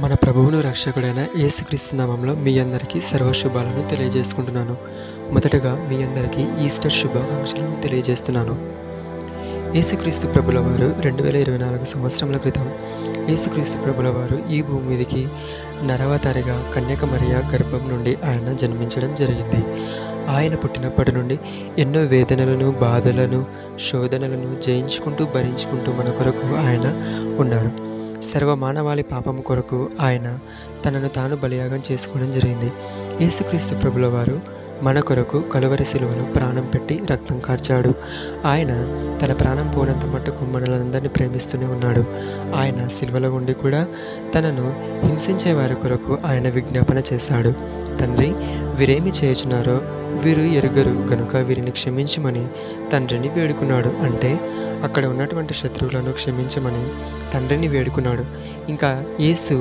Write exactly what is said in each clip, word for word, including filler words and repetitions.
మన ప్రభువును రక్షకుడైన యేసుక్రీస్తు నామంలో మీ అందరికీ సర్వశుభాలను తెలియజేసుకుంటున్నాను. మొదటగా మీ అందరికీ ఈస్టర్ శుభాకాంక్షలను తెలియజేస్తున్నాను. యేసుక్రీస్తు ప్రభుల వారు రెండు వేల ఇరవై నాలుగు సంవత్సరముల క్రితం యేసుక్రీస్తు ప్రభుల వారు ఈ భూమి మీదకి నరవతారిగా కన్యక మరియ గర్భం నుండి ఆయన జన్మించడం జరిగింది. ఆయన పుట్టినప్పటి నుండి ఎన్నో వేదనలను, బాధలను, శోధనలను జయించుకుంటూ భరించుకుంటూ మన కొరకు ఆయన ఉన్నారు. సర్వమానవాళి పాపం కొరకు ఆయన తనను తాను బలియాగం చేసుకోవడం జరిగింది. యేసుక్రీస్తు ప్రభుల వారు మన కొరకు కలువరి శిలువలో ప్రాణం పెట్టి రక్తం కార్చాడు. ఆయన తన ప్రాణం పోనంత మట్టుకు మనలందరినీ ప్రేమిస్తూనే ఉన్నాడు. ఆయన శిలువలో ఉండి కూడా తనను హింసించే వారి కొరకు ఆయన విజ్ఞాపన చేశాడు. తండ్రి, వీరేమి చేయుచున్నారో వీరు ఎరుగరు గనుక వీరిని క్షమించమని తండ్రిని వేడుకున్నాడు. అంటే అక్కడ ఉన్నటువంటి శత్రువులను క్షమించమని తండ్రిని వేడుకున్నాడు. ఇంకా యేసు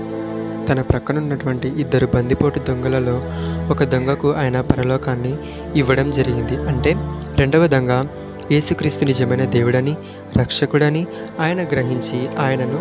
తన ప్రక్కనున్నటువంటి ఇద్దరు బందిపోటు దొంగలలో ఒక దొంగకు ఆయన పరలోకాన్ని ఇవ్వడం జరిగింది. అంటే రెండవ దొంగ యేసుక్రీస్తు నిజమైన దేవుడని, రక్షకుడని ఆయన గ్రహించి ఆయనను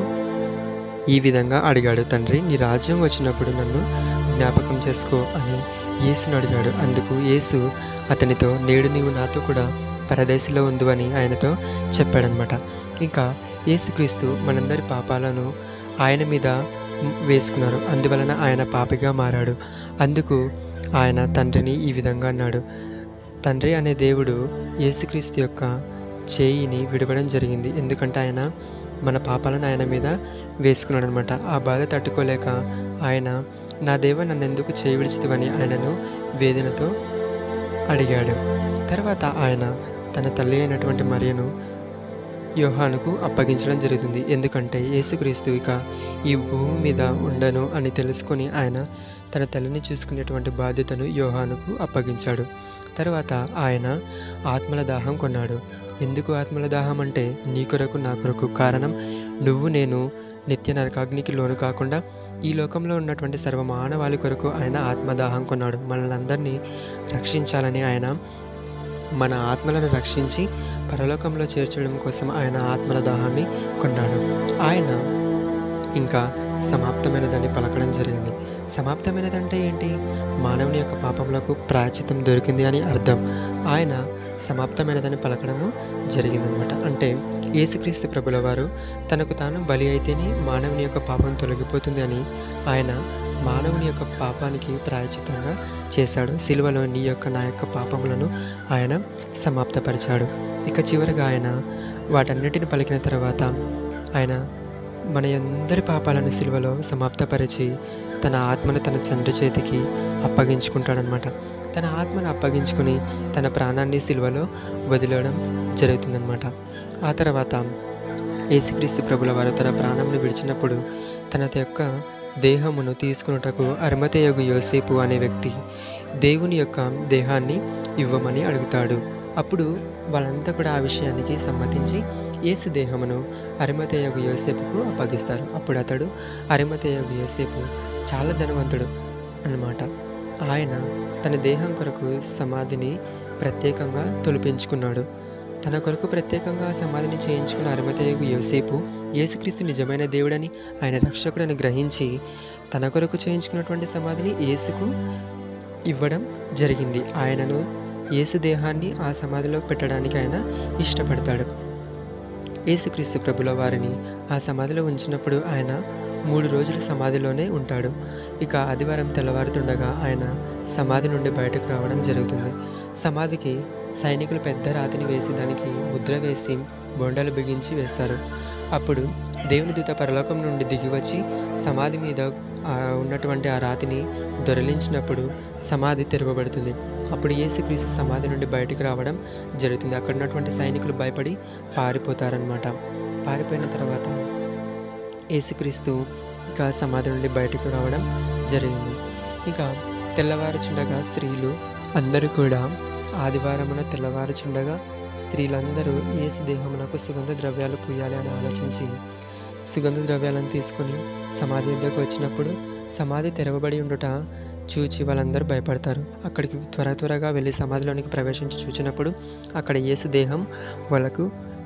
ఈ విధంగా అడిగాడు. తండ్రి, నీ రాజ్యం వచ్చినప్పుడు నన్ను జ్ఞాపకం చేసుకో అని యేసును అడిగాడు. అందుకు యేసు అతనితో, నేడు నీవు నాతో కూడా పరదేశంలో ఉండు అని ఆయనతో చెప్పాడనమాట. ఇంకా యేసుక్రీస్తు మనందరి పాపాలను ఆయన మీద వేసుకున్నారు. అందువలన ఆయన పాపిగా మారాడు. అందుకు ఆయన తండ్రిని ఈ విధంగా అన్నాడు. తండ్రి అనే దేవుడు యేసుక్రీస్తు యొక్క చేయిని విడవడం జరిగింది. ఎందుకంటే ఆయన మన పాపాలను ఆయన మీద వేసుకున్నాడు అనమాట. ఆ బాధ తట్టుకోలేక ఆయన, నా దేవ నన్ను ఎందుకు చేయి విడిచితివని ఆయనను వేదనతో అడిగాడు. తర్వాత ఆయన తన తల్లి అయినటువంటి మరియను యోహానుకు అప్పగించడం జరుగుతుంది. ఎందుకంటే యేసుక్రీస్తు ఇక ఈ భూమి మీద ఉండను అని తెలుసుకొని ఆయన తన తల్లిని చూసుకునేటువంటి బాధ్యతను యోహానుకు అప్పగించాడు. తర్వాత ఆయన ఆత్మల దాహం కొన్నాడు. ఎందుకు ఆత్మల దాహం అంటే, నీ కొరకు నా కొరకు. కారణం, నువ్వు నేను నిత్య నరకాగ్నికి లోను కాకుండా ఈ లోకంలో ఉన్నటువంటి సర్వమానవాళి కొరకు ఆయన ఆత్మదాహం కొన్నాడు. మనల్ని అందరినీ రక్షించాలని ఆయన మన ఆత్మలను రక్షించి పరలోకంలో చేర్చడం కోసం ఆయన ఆత్మల దాహాన్ని కొన్నాడు. ఆయన ఇంకా సమాప్తమైనదని పలకడం జరిగింది. సమాప్తమైనదంటే ఏంటి? మానవుని యొక్క పాపములకు ప్రాయశ్చిత్తం దొరికింది అని అర్థం. ఆయన సమాప్తమైనదని పలకడము జరిగిందనమాట. అంటే యేసుక్రీస్తు ప్రభుల వారు తనకు తాను బలి అయితేనే మానవుని యొక్క పాపం తొలగిపోతుంది అని ఆయన మానవుని యొక్క పాపానికి ప్రాయశ్చిత్తంగా చేశాడు. సిలువలో నీ యొక్క నా యొక్క పాపములను ఆయన సమాప్తపరిచాడు. ఇక చివరిగా ఆయన వాటన్నిటిని పలికిన తర్వాత ఆయన మన అందరి పాపాలను సిలువలో సమాప్తపరిచి తన ఆత్మను తన తండ్రి చేతికి అప్పగించుకుంటాడనమాట. తన ఆత్మను అప్పగించుకుని తన ప్రాణాన్ని సిలువలో వదిలేయడం జరుగుతుందన్నమాట. ఆ తర్వాత యేసుక్రీస్తు ప్రభుల వారు తన ప్రాణంను విడిచినప్పుడు తన యొక్క దేహమును తీసుకున్నటకు అరిమతేయగు యోసేపు అనే వ్యక్తి దేవుని యొక్క దేహాన్ని ఇవ్వమని అడుగుతాడు. అప్పుడు వాళ్ళంతా కూడా ఆ విషయానికి సమ్మతించి యేసు దేహమును అరిమతేయగు యోసేపుకు అప్పగిస్తారు. అప్పుడు అతడు అరిమతేయగు యోసేపు చాలా ధనవంతుడు అన్నమాట. ఆయన తన దేహం కొరకు సమాధిని ప్రత్యేకంగా తొలిపించుకున్నాడు. తన కొరకు ప్రత్యేకంగా సమాధిని చేయించుకున్న అరిమతేయగు యోసేపు యేసుక్రీస్తు నిజమైన దేవుడని, ఆయన రక్షకుడని గ్రహించి తన కొరకు చేయించుకున్నటువంటి సమాధిని యేసుకు ఇవ్వడం జరిగింది. ఆయనను యేసు దేహాన్ని ఆ సమాధిలో పెట్టడానికి ఆయన ఇష్టపడతాడు. యేసుక్రీస్తు ప్రభుల వారిని ఆ సమాధిలో ఉంచినప్పుడు ఆయన మూడు రోజులు సమాధిలోనే ఉంటాడు. ఇక ఆదివారం తెల్లవారుతుండగా ఆయన సమాధి నుండి బయటకు రావడం జరుగుతుంది. సమాధికి సైనికులు పెద్ద రాతిని వేసి దానికి ముద్ర వేసి బొండలు బిగించి వేస్తారు. అప్పుడు దేవుని దూత పరలోకం నుండి దిగివచ్చి సమాధి మీద ఉన్నటువంటి ఆ రాతిని దొరలించినప్పుడు సమాధి తెరవబడుతుంది. అప్పుడు యేసుక్రీస్తు సమాధి నుండి బయటకు రావడం జరుగుతుంది. అక్కడ ఉన్నటువంటి సైనికులు భయపడి పారిపోతారనమాట. పారిపోయిన తర్వాత యేసుక్రీస్తు ఇక సమాధి నుండి బయటకు రావడం జరిగింది. ఇక తెల్లవారుచుండగా స్త్రీలు అందరూ కూడా ఆదివారమున తెల్లవారుచుండగా స్త్రీలందరూ యేసు దేహమునకు సుగంధ ద్రవ్యాలు పూయాలి అని ఆలోచించి సుగంధ ద్రవ్యాలను తీసుకొని సమాధి వద్దకు వచ్చినప్పుడు సమాధి తెరవబడి ఉండుట చూచి వాళ్ళందరూ భయపడతారు. అక్కడికి త్వర త్వరగా వెళ్ళి సమాధిలోనికి ప్రవేశించి చూచినప్పుడు అక్కడ యేసు దేహం వాళ్ళకు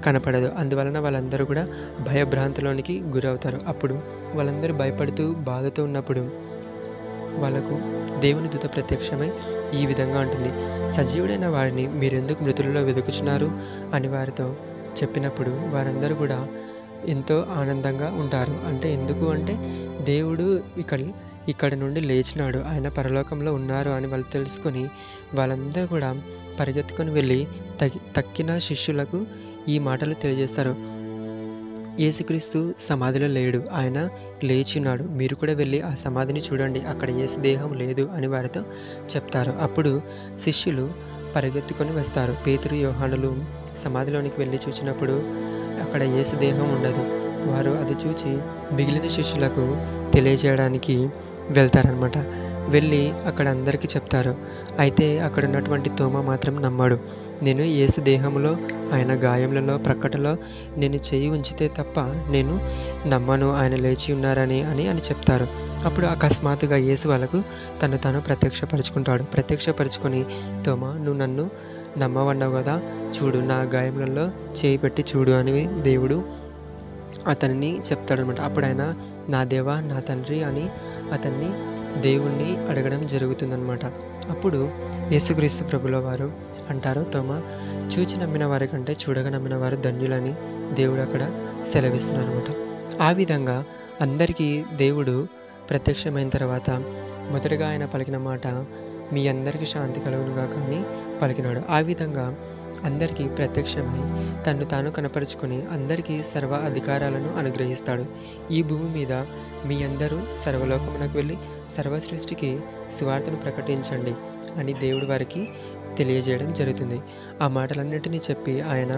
కనపడదు. అందువలన వాళ్ళందరూ కూడా భయభ్రాంతిలోనికి గురవుతారు. అప్పుడు వాళ్ళందరూ భయపడుతూ బాధతో ఉన్నప్పుడు వాళ్ళకు దేవుని దూత ప్రత్యక్షమై ఈ విధంగా ఉంటుంది, సజీవుడైన వారిని మీరెందుకు మృతులలో వెతుకుచున్నారు అని వారితో చెప్పినప్పుడు వారందరూ కూడా ఎంతో ఆనందంగా ఉంటారు. అంటే ఎందుకు అంటే దేవుడు ఇక్కడ ఇక్కడ నుండి లేచినాడు, ఆయన పరలోకంలో ఉన్నారు అని వాళ్ళు తెలుసుకొని వాళ్ళందరూ కూడా పరిగెత్తుకొని వెళ్ళి తగి తక్కిన శిష్యులకు ఈ మాటలు తెలియజేస్తారు. యేసుక్రీస్తు సమాధిలో లేడు, ఆయన లేచినాడు, మీరు కూడా వెళ్ళి ఆ సమాధిని చూడండి, అక్కడ యేసు దేహం లేదు అని వారితో చెప్తారు. అప్పుడు శిష్యులు పరిగెత్తుకొని వస్తారు. పేతురు యోహానులు సమాధిలోనికి వెళ్ళి చూసినప్పుడు అక్కడ యేసు దేహం ఉండదు. వారు అది చూచి మిగిలిన శిష్యులకు తెలియజేయడానికి వెళ్తారనమాట. వెళ్ళి అక్కడ అందరికీ చెప్తారు. అయితే అక్కడ ఉన్నటువంటి తోమ మాత్రం నమ్మాడు. నేను యేసు దేహంలో ఆయన గాయములలో ప్రక్కటలో నేను చేయి ఉంచితే తప్ప నేను నమ్మను ఆయన లేచి ఉన్నారని అని అని చెప్తారు. అప్పుడు అకస్మాత్తుగా యేసు వాళ్ళకు తను తాను ప్రత్యక్షపరుచుకుంటాడు. ప్రత్యక్షపరుచుకొని తోమ, నువ్వు నన్ను నమ్మవన్నావు కదా, చూడు నా గాయములలో చేయి పెట్టి చూడు అని దేవుడు అతన్ని చెప్తాడనమాట. అప్పుడు ఆయన నా దేవా నా తండ్రి అని అతన్ని దేవుణ్ణి అడగడం జరుగుతుందన్నమాట. అప్పుడు యేసుక్రీస్తు ప్రభుల వారు అంటారు, తోమ, చూచి నమ్మిన వారి కంటే చూడగా నమ్మిన వారు ధన్యులని దేవుడు అక్కడ సెలవిస్తున్నారు అనమాట. ఆ విధంగా అందరికీ దేవుడు ప్రత్యక్షమైన తర్వాత మొదటగా ఆయన పలికిన మాట, మీ అందరికీ శాంతి కలుగునుగా కానీ పలికినాడు. ఆ విధంగా అందరికీ ప్రత్యక్షమై తను తాను కనపరుచుకొని అందరికీ సర్వ అధికారాలను అనుగ్రహిస్తాడు. ఈ భూమి మీద మీ అందరూ సర్వలోకమునకు వెళ్ళి సర్వ సృష్టికి సువార్తను ప్రకటించండి అని దేవుడు వారికి తెలియజేయడం జరుగుతుంది. ఆ మాటలన్నింటినీ చెప్పి ఆయన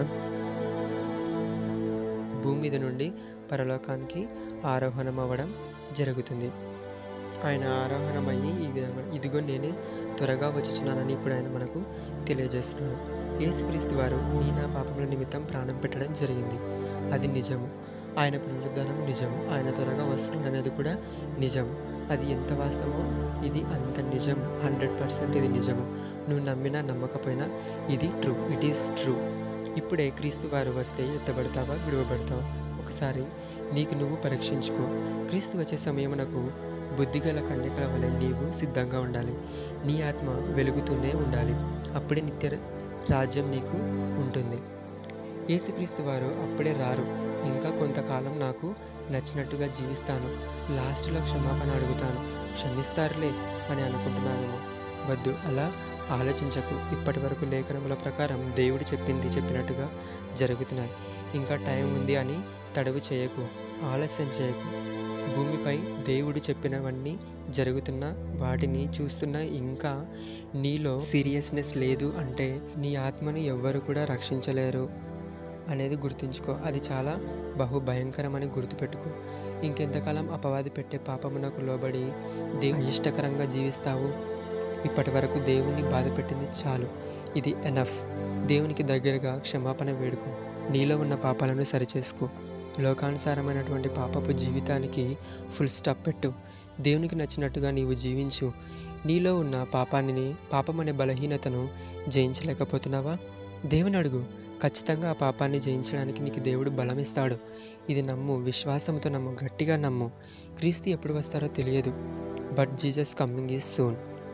భూమి మీద నుండి పరలోకానికి ఆరోహణం అవ్వడం జరుగుతుంది. ఆయన ఆరోహణమయ్యి ఈ విధంగా ఇదిగో నేనే త్వరగా వచ్చుచున్నానని ఇప్పుడు ఆయన మనకు తెలియజేస్తున్నాడు. యేసుక్రీస్తు వారు నీ నా పాపముల నిమిత్తం ప్రాణం పెట్టడం జరిగింది, అది నిజము. ఆయన పునరుద్ధానం నిజము. ఆయన త్వరగా వస్తున్నాడు అనేది కూడా నిజము. అది ఎంత వాస్తవమో ఇది అంత నిజం. హండ్రెడ్ పర్సెంట్ ఇది నిజము. నువ్వు నమ్మినా నమ్మకపోయినా ఇది ట్రూ, ఇట్ ఈస్ ట్రూ. ఇప్పుడే క్రీస్తు వారు వస్తే ఎత్తబడతావా విడువబడతావా ఒకసారి నీకు నువ్వు పరీక్షించుకో. క్రీస్తు వచ్చే సమయమునకు బుద్ధిగల కన్యకల వలె నీవు సిద్ధంగా ఉండాలి. నీ ఆత్మ వెలుగుతూనే ఉండాలి. అప్పుడే నిత్య రాజ్యం నీకు ఉంటుంది. యేసుక్రీస్తు వారు అప్పుడే రారు. ఇంకా కొంతకాలం నాకు నచ్చినట్టుగా జీవిస్తాను, లాస్ట్లో క్షమాపణ అడుగుతాను, క్షమిస్తారులే అని అనుకుంటున్నానేమో. వద్దు, అలా ఆలోచించకు. ఇప్పటి వరకు లేఖనముల ప్రకారం దేవుడు చెప్పింది చెప్పినట్టుగా జరుగుతున్నాయి. ఇంకా టైం ఉంది అని తడవు చేయకు, ఆలస్యం చేయకు. భూమిపై దేవుడు చెప్పినవన్నీ జరుగుతున్న వాటిని చూస్తున్నా ఇంకా నీలో సీరియస్నెస్ లేదు అంటే నీ ఆత్మను ఎవ్వరు కూడా రక్షించలేరు అనేది గుర్తుంచుకో. అది చాలా బహు భయంకరమని గుర్తుపెట్టుకో. ఇంకెంతకాలం అపవాది పెట్టే పాపమునకు లోబడి దేవు ఇష్టకరంగా జీవిస్తావు? ఇప్పటి వరకు దేవుణ్ణి బాధ పెట్టింది చాలు, ఇది ఎనఫ్. దేవునికి దగ్గరగా క్షమాపణ వేడుకో, నీలో ఉన్న పాపాలను సరిచేసుకో. లోకానుసారమైనటువంటి పాపపు జీవితానికి ఫుల్ స్టాప్ పెట్టు. దేవునికి నచ్చినట్టుగా నీవు జీవించు. నీలో ఉన్న పాపాన్ని పాపం అనే బలహీనతను జయించలేకపోతున్నావా? దేవుని అడుగు, ఖచ్చితంగా ఆ పాపాన్ని జయించడానికి నీకు దేవుడు బలం ఇస్తాడు. ఇది నమ్ము, విశ్వాసంతో నమ్ము, గట్టిగా నమ్ము. క్రీస్తు ఎప్పుడు వస్తారో తెలియదు, but Jesus coming is soon.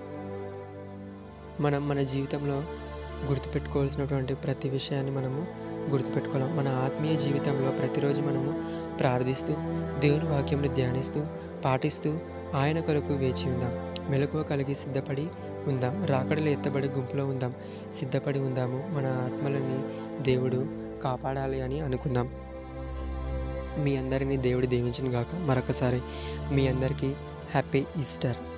మనం మన జీవితంలో గుర్తుపెట్టుకోవాల్సినటువంటి ప్రతి విషయాన్ని మనము గుర్తుపెట్టుకోవాలి. మన ఆత్మీయ జీవితంలో ప్రతిరోజు మనము ప్రార్థిస్తూ దేవుని వాక్యంను ధ్యానిస్తూ పాటిస్తూ ఆయన కొరకు వేచి ఉందాం. మెలకువ కలిగి సిద్ధపడి ఉందాం. రాకడలో ఎత్తబడి గుంపులో ఉందాం, సిద్ధపడి ఉందాము. మన ఆత్మలని దేవుడు కాపాడాలి అని అనుకుందాం. మీ అందరినీ దేవుడు దీవించును గాక. మరొకసారి మీ అందరికీ హ్యాపీ ఈస్టర్.